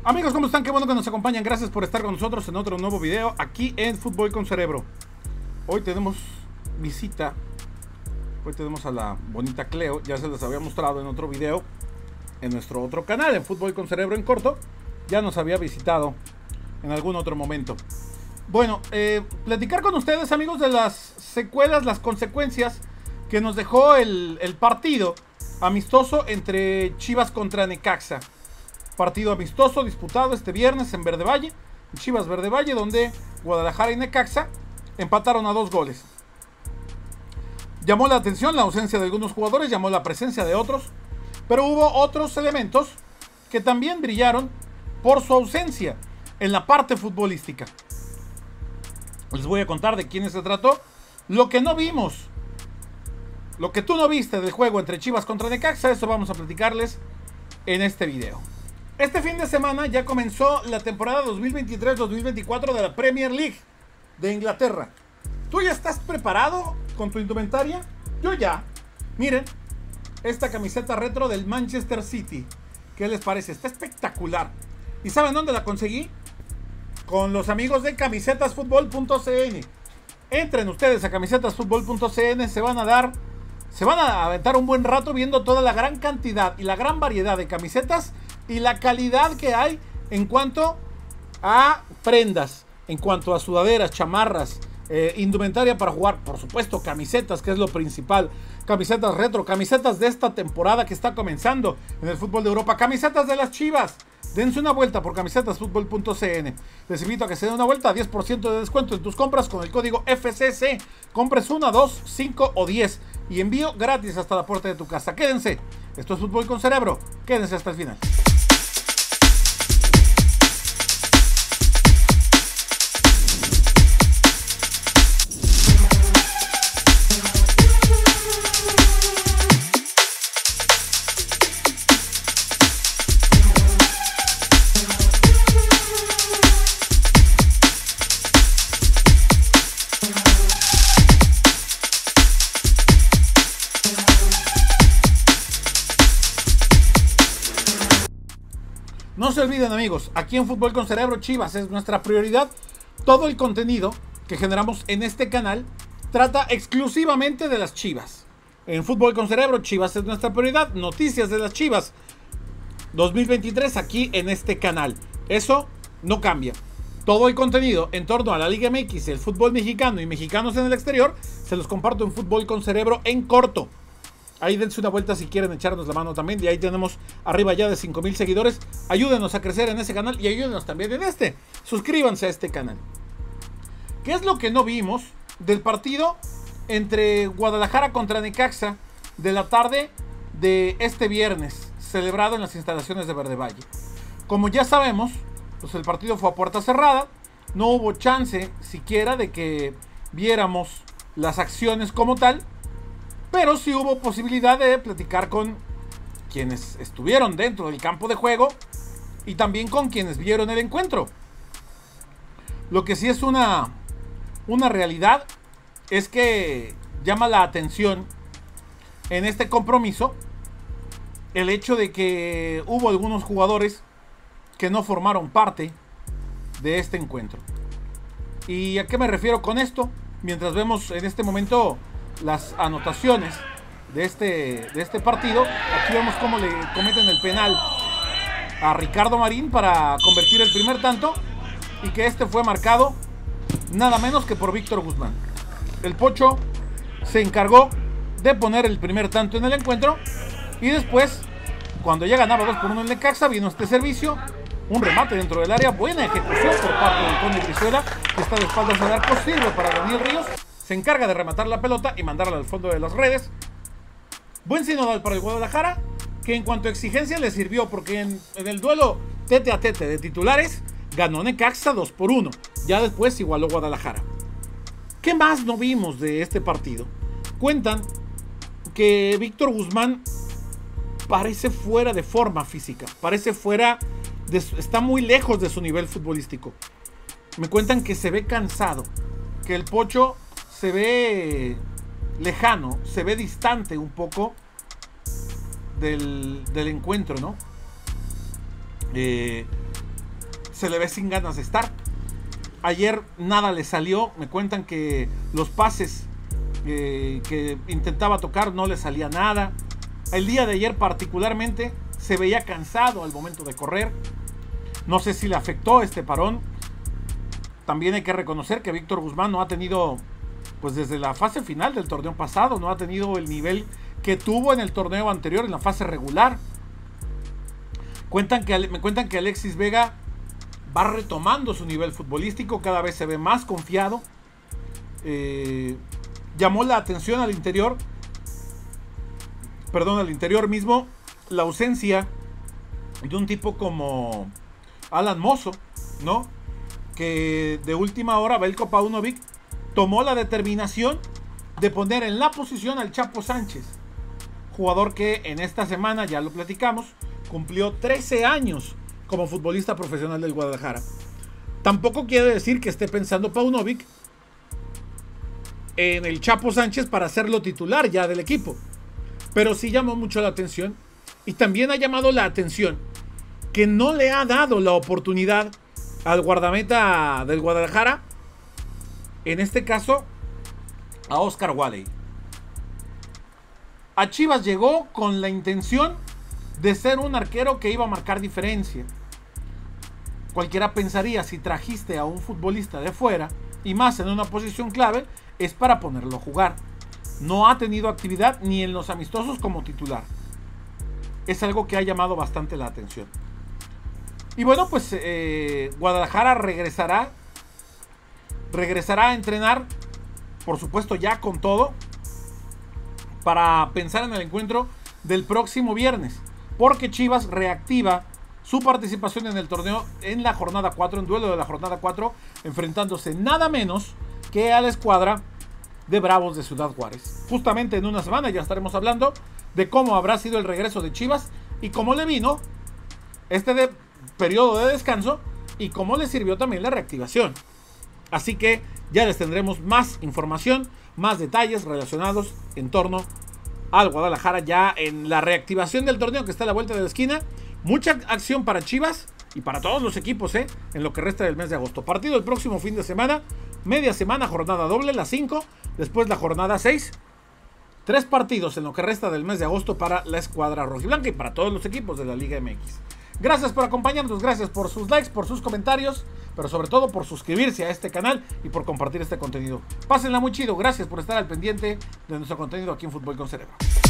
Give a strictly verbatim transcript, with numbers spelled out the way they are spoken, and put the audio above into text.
Amigos, ¿cómo están? Qué bueno que nos acompañan. Gracias por estar con nosotros en otro nuevo video aquí en Fútbol con Cerebro. Hoy tenemos visita. Hoy tenemos a la bonita Cleo. Ya se les había mostrado en otro video en nuestro otro canal, en Fútbol con Cerebro en corto. Ya nos había visitado en algún otro momento. Bueno, eh, platicar con ustedes, amigos, de las secuelas, las consecuencias que nos dejó el, el partido amistoso entre Chivas contra Necaxa. Partido amistoso disputado este viernes en Verde Valle, Chivas Verde Valle, donde Guadalajara y Necaxa empataron a dos goles. Llamó la atención la ausencia de algunos jugadores, llamó la presencia de otros, pero hubo otros elementos que también brillaron por su ausencia en la parte futbolística. Les voy a contar de quiénes se trató. Lo que no vimos, lo que tú no viste del juego entre Chivas contra Necaxa, eso vamos a platicarles en este video. Este fin de semana ya comenzó la temporada dos mil veintitrés dos mil veinticuatro de la Premier League de Inglaterra. ¿Tú ya estás preparado con tu indumentaria? Yo ya. Miren, esta camiseta retro del Manchester City. ¿Qué les parece? Está espectacular. ¿Y saben dónde la conseguí? Con los amigos de camisetas fútbol punto c n. Entren ustedes a camisetas fútbol punto c n, se van a dar, se van a aventar un buen rato viendo toda la gran cantidad y la gran variedad de camisetas y la calidad que hay en cuanto a prendas, en cuanto a sudaderas, chamarras, eh, indumentaria para jugar, por supuesto camisetas, que es lo principal, camisetas retro, camisetas de esta temporada que está comenzando en el fútbol de Europa, camisetas de las Chivas. Dense una vuelta por camisetas fútbol punto c n. Les invito a que se den una vuelta a diez por ciento de descuento en tus compras con el código F C C. Compres una, dos, cinco o diez y envío gratis hasta la puerta de tu casa. Quédense. Esto es Fútbol con Cerebro. Quédense hasta el final. No se olviden, amigos, aquí en Fútbol con Cerebro, Chivas es nuestra prioridad. Todo el contenido que generamos en este canal trata exclusivamente de las Chivas. En Fútbol con Cerebro, Chivas es nuestra prioridad. Noticias de las Chivas dos mil veintitrés aquí en este canal. Eso no cambia. Todo el contenido en torno a la Liga M X, el fútbol mexicano y mexicanos en el exterior, se los comparto en Fútbol con Cerebro en corto. Ahí dense una vuelta si quieren echarnos la mano también. Y ahí tenemos arriba ya de cinco mil seguidores. Ayúdenos a crecer en ese canal y ayúdenos también en este. Suscríbanse a este canal. ¿Qué es lo que no vimos del partido entre Guadalajara contra Necaxa de la tarde de este viernes, celebrado en las instalaciones de Verde Valle? Como ya sabemos, pues el partido fue a puerta cerrada. No hubo chance siquiera de que viéramos las acciones como tal. Pero sí hubo posibilidad de platicar con quienes estuvieron dentro del campo de juego y también con quienes vieron el encuentro. Lo que sí es una, una realidad es que llama la atención en este compromiso el hecho de que hubo algunos jugadores que no formaron parte de este encuentro. ¿Y a qué me refiero con esto? Mientras vemos en este momento las anotaciones de este, de este partido, aquí vemos cómo le cometen el penal a Ricardo Marín para convertir el primer tanto y que este fue marcado nada menos que por Víctor Guzmán. El Pocho se encargó de poner el primer tanto en el encuentro y después, cuando ya ganaba dos por uno en Necaxa, vino este servicio, un remate dentro del área, buena ejecución por parte del Tony Brizuela, que está de espaldas al arco, sirve para Daniel Ríos. Se encarga de rematar la pelota y mandarla al fondo de las redes. Buen sinodal para el Guadalajara, que en cuanto a exigencia le sirvió, porque en, en el duelo tete a tete de titulares ganó Necaxa dos por uno. Ya después igualó Guadalajara. ¿Qué más no vimos de este partido? Cuentan que Víctor Guzmán parece fuera de forma física, parece fuera de, está muy lejos de su nivel futbolístico. Me cuentan que se ve cansado, que el Pocho se ve lejano, se ve distante un poco del, del encuentro, ¿no? Eh, se le ve sin ganas de estar. Ayer nada le salió. Me cuentan que los pases eh, que intentaba tocar no le salía nada. El día de ayer particularmente se veía cansado al momento de correr. No sé si le afectó este parón. También hay que reconocer que Víctor Guzmán no ha tenido, pues desde la fase final del torneo pasado, no ha tenido el nivel que tuvo en el torneo anterior, en la fase regular. Cuentan que, me cuentan que Alexis Vega va retomando su nivel futbolístico, cada vez se ve más confiado. Eh, llamó la atención al interior, perdón, al interior mismo, la ausencia de un tipo como Alan Mozo, ¿no? Que de última hora Veljko Paunovic tomó la determinación de poner en la posición al Chapo Sánchez, jugador que en esta semana, ya lo platicamos, cumplió trece años como futbolista profesional del Guadalajara. Tampoco quiere decir que esté pensando Paunovic en el Chapo Sánchez para hacerlo titular ya del equipo, pero sí llamó mucho la atención, y también ha llamado la atención que no le ha dado la oportunidad al guardameta del Guadalajara, en este caso a Oscar Walley. A Chivas llegó con la intención de ser un arquero que iba a marcar diferencia. Cualquiera pensaría, si trajiste a un futbolista de fuera, y más en una posición clave, es para ponerlo a jugar. No ha tenido actividad ni en los amistosos como titular. Es algo que ha llamado bastante la atención. Y bueno, pues eh, Guadalajara regresará. Regresará a entrenar, por supuesto ya con todo, para pensar en el encuentro del próximo viernes. Porque Chivas reactiva su participación en el torneo en la jornada cuatro, en duelo de la jornada cuatro, enfrentándose nada menos que a la escuadra de Bravos de Ciudad Juárez. Justamente en una semana ya estaremos hablando de cómo habrá sido el regreso de Chivas y cómo le vino este de periodo de descanso y cómo le sirvió también la reactivación. Así que ya les tendremos más información, más detalles relacionados en torno al Guadalajara ya en la reactivación del torneo que está a la vuelta de la esquina. Mucha acción para Chivas y para todos los equipos ¿eh? en lo que resta del mes de agosto. Partido el próximo fin de semana, media semana, jornada doble, la cinco, después la jornada seis. Tres partidos en lo que resta del mes de agosto para la escuadra rojiblanca y para todos los equipos de la Liga M X. Gracias por acompañarnos, gracias por sus likes, por sus comentarios, pero sobre todo por suscribirse a este canal y por compartir este contenido. Pásenla muy chido, gracias por estar al pendiente de nuestro contenido aquí en Fútbol con Cerebro.